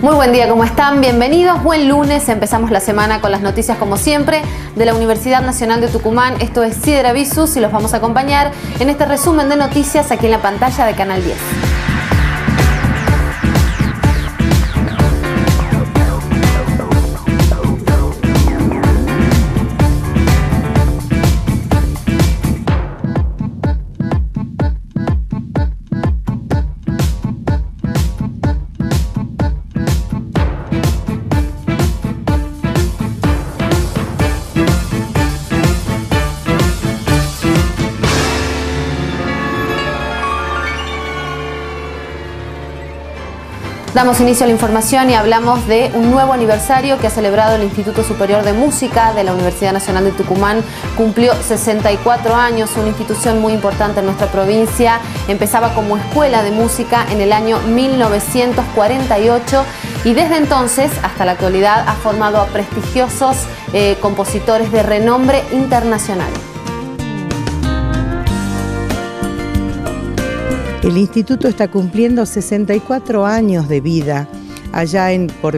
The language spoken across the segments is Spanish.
Muy buen día, ¿cómo están? Bienvenidos, buen lunes. Empezamos la semana con las noticias, como siempre, de la Universidad Nacional de Tucumán. Esto es Sidra Visus y los vamos a acompañar en este resumen de noticias aquí en la pantalla de Canal 10. Damos inicio a la información y hablamos de un nuevo aniversario que ha celebrado el Instituto Superior de Música de la Universidad Nacional de Tucumán. Cumplió 64 años, una institución muy importante en nuestra provincia. Empezaba como escuela de música en el año 1948 y desde entonces hasta la actualidad ha formado a prestigiosos compositores de renombre internacional. El instituto está cumpliendo 64 años de vida. Allá por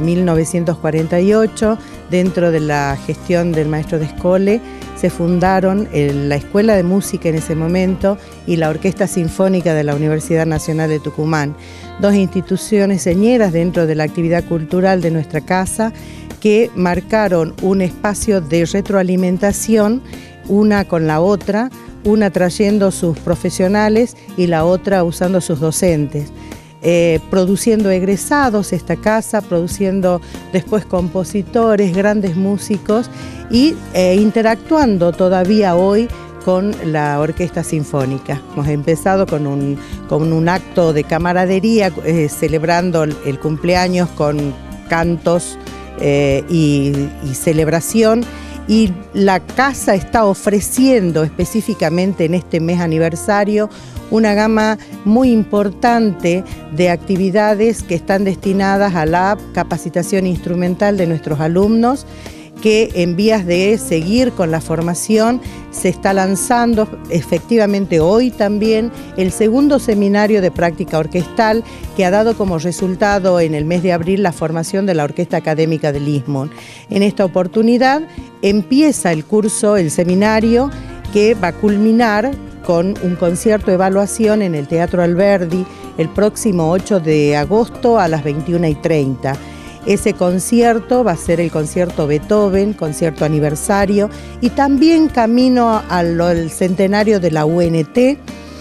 1948, dentro de la gestión del maestro Descole, se fundaron la Escuela de Música en ese momento y la Orquesta Sinfónica de la Universidad Nacional de Tucumán, dos instituciones señeras dentro de la actividad cultural de nuestra casa que marcaron un espacio de retroalimentación, una con la otra, una trayendo sus profesionales y la otra usando sus docentes, produciendo egresados esta casa, produciendo después compositores, grandes músicos y interactuando todavía hoy con la Orquesta Sinfónica. Hemos empezado con un acto de camaradería, celebrando el cumpleaños con cantos y celebración. Y la casa está ofreciendo específicamente en este mes aniversario una gama muy importante de actividades que están destinadas a la capacitación instrumental de nuestros alumnos, que en vías de seguir con la formación se está lanzando efectivamente hoy también el segundo seminario de práctica orquestal, que ha dado como resultado en el mes de abril la formación de la Orquesta Académica del Istmo. En esta oportunidad empieza el curso, el seminario, que va a culminar con un concierto de evaluación en el Teatro Alberdi el próximo 8 de agosto a las 21:30. Ese concierto va a ser el concierto Beethoven, concierto aniversario, y también camino al centenario de la UNT,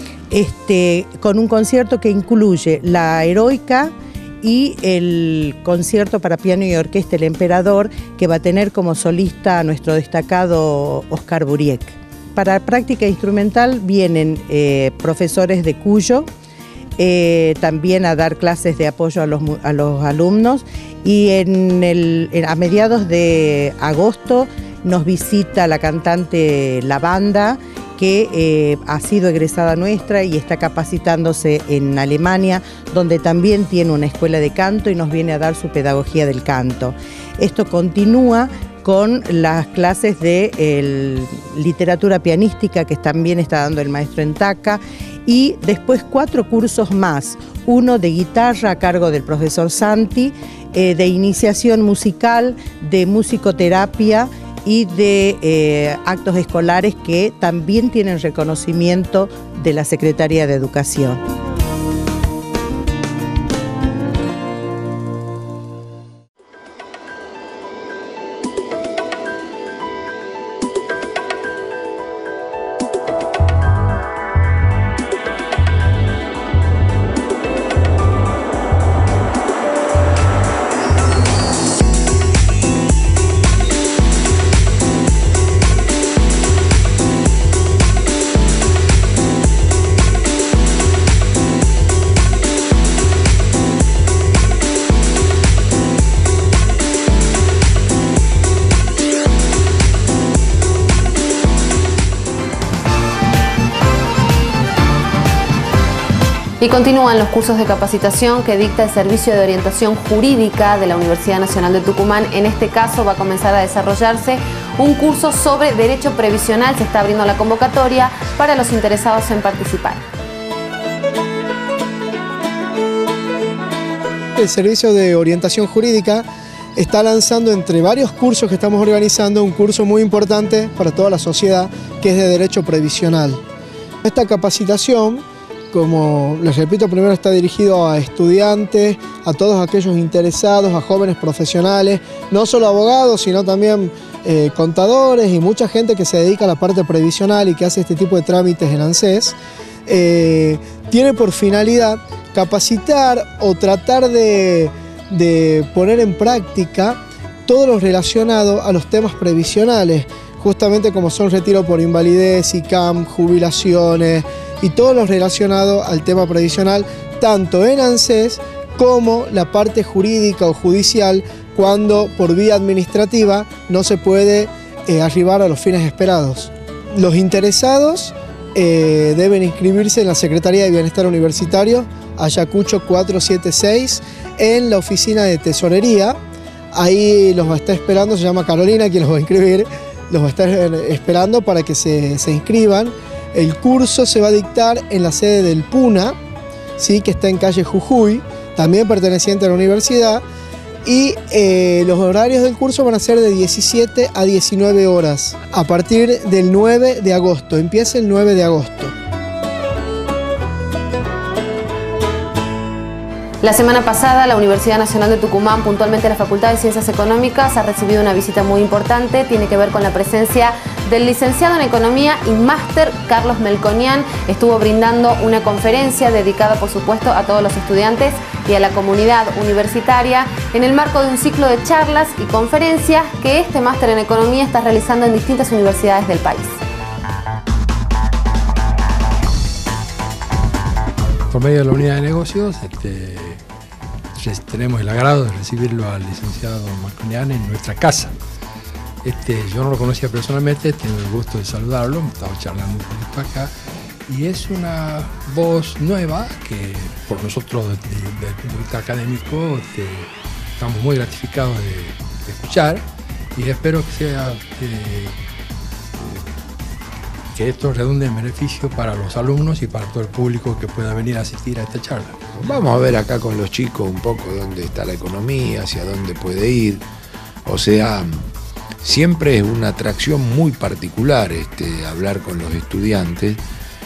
con un concierto que incluye la Heroica y el concierto para piano y orquesta El Emperador, que va a tener como solista a nuestro destacado Oscar Buriek. Para práctica instrumental vienen profesores de Cuyo, también a dar clases de apoyo a los alumnos, y a mediados de agosto nos visita la cantante Lavanda, que ha sido egresada nuestra y está capacitándose en Alemania, donde también tiene una escuela de canto y nos viene a dar su pedagogía del canto. Esto continúa con las clases de literatura pianística que también está dando el maestro Entaca, y después 4 cursos más, uno de guitarra a cargo del profesor Santi, de iniciación musical, de musicoterapia y de actos escolares que también tienen reconocimiento de la Secretaría de Educación. Y continúan los cursos de capacitación que dicta el Servicio de Orientación Jurídica de la Universidad Nacional de Tucumán. En este caso va a comenzar a desarrollarse un curso sobre Derecho Previsional. Se está abriendo la convocatoria para los interesados en participar. El Servicio de Orientación Jurídica está lanzando, entre varios cursos que estamos organizando, un curso muy importante para toda la sociedad, que es de Derecho Previsional. Esta capacitación, como les repito, primero está dirigido a estudiantes, a todos aquellos interesados, a jóvenes profesionales, no solo abogados, sino también contadores y mucha gente que se dedica a la parte previsional y que hace este tipo de trámites en ANSES. Tiene por finalidad capacitar o tratar de poner en práctica todo lo relacionado a los temas previsionales, justamente como son retiro por invalidez, ICAM, jubilaciones y todo lo relacionado al tema previsional, tanto en ANSES como la parte jurídica o judicial, cuando por vía administrativa no se puede arribar a los fines esperados. Los interesados deben inscribirse en la Secretaría de Bienestar Universitario, Ayacucho 476, en la oficina de tesorería. Ahí los va a estar esperando, se llama Carolina, quien los va a inscribir, los va a estar esperando para que se inscriban. El curso se va a dictar en la sede del PUNA, ¿sí?, que está en calle Jujuy, también perteneciente a la universidad, y los horarios del curso van a ser de 17 a 19 horas, a partir del 9 de agosto, empieza el 9 de agosto. La semana pasada, la Universidad Nacional de Tucumán, puntualmente la Facultad de Ciencias Económicas, ha recibido una visita muy importante. Tiene que ver con la presencia del licenciado en Economía y máster Carlos Melconian. Estuvo brindando una conferencia dedicada, por supuesto, a todos los estudiantes y a la comunidad universitaria en el marco de un ciclo de charlas y conferencias que este máster en Economía está realizando en distintas universidades del país. Por medio de la unidad de negocios, tenemos el agrado de recibirlo al licenciado Melconian en nuestra casa. Yo no lo conocía personalmente, tengo el gusto de saludarlo, me estaba charlando un poquito acá, y es una voz nueva que por nosotros desde el punto de vista académico estamos muy gratificados de escuchar, y espero que esto redunde en beneficio para los alumnos y para todo el público que pueda venir a asistir a esta charla. Vamos a ver acá con los chicos un poco dónde está la economía, hacia dónde puede ir. O sea, siempre es una atracción muy particular hablar con los estudiantes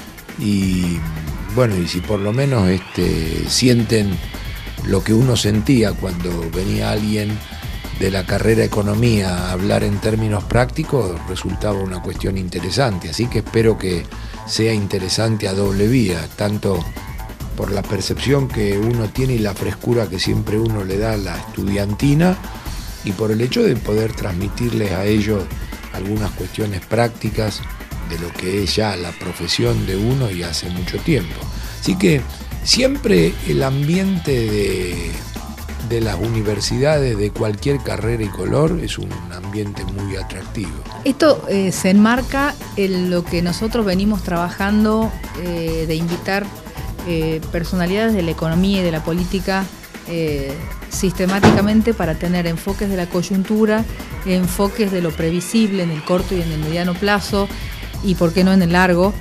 y bueno, y si por lo menos sienten lo que uno sentía cuando venía alguien de la carrera Economía a hablar en términos prácticos, resultaba una cuestión interesante. Así que espero que sea interesante a doble vía, tanto por la percepción que uno tiene y la frescura que siempre uno le da a la estudiantina, y por el hecho de poder transmitirles a ellos algunas cuestiones prácticas de lo que es ya la profesión de uno y hace mucho tiempo. Así que siempre el ambiente de las universidades de cualquier carrera y color es un ambiente muy atractivo. Esto se enmarca en lo que nosotros venimos trabajando, de invitar personalidades de la economía y de la política sistemáticamente para tener enfoques de la coyuntura, enfoques de lo previsible en el corto y en el mediano plazo, y por qué no en el largo.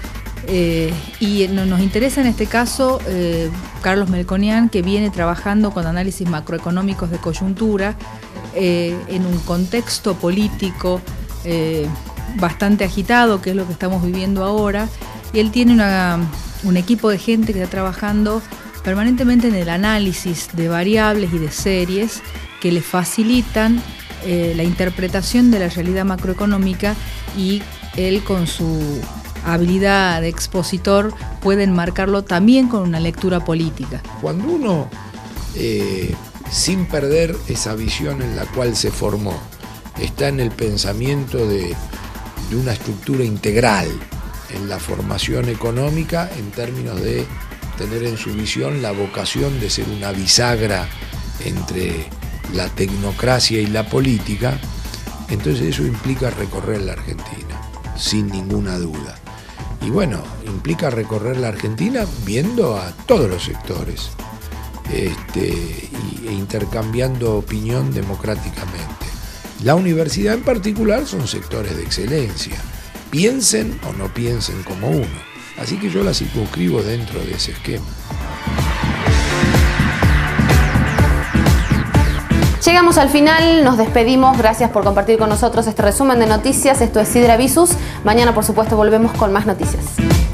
Y nos interesa en este caso Carlos Melconian, que viene trabajando con análisis macroeconómicos de coyuntura en un contexto político bastante agitado, que es lo que estamos viviendo ahora, y él tiene un equipo de gente que está trabajando permanentemente en el análisis de variables y de series que le facilitan la interpretación de la realidad macroeconómica, y él, con su habilidad de expositor, puede enmarcarlo también con una lectura política. Cuando uno, sin perder esa visión en la cual se formó, está en el pensamiento de una estructura integral en la formación económica, en términos de tener en su visión la vocación de ser una bisagra entre la tecnocracia y la política, entonces eso implica recorrer la Argentina, sin ninguna duda. Y bueno, implica recorrer la Argentina viendo a todos los sectores e intercambiando opinión democráticamente. La universidad en particular son sectores de excelencia, piensen o no piensen como uno. Así que yo la circunscribo dentro de ese esquema. Llegamos al final, nos despedimos, gracias por compartir con nosotros este resumen de noticias. Esto es Sidra Visus. Mañana, por supuesto, volvemos con más noticias.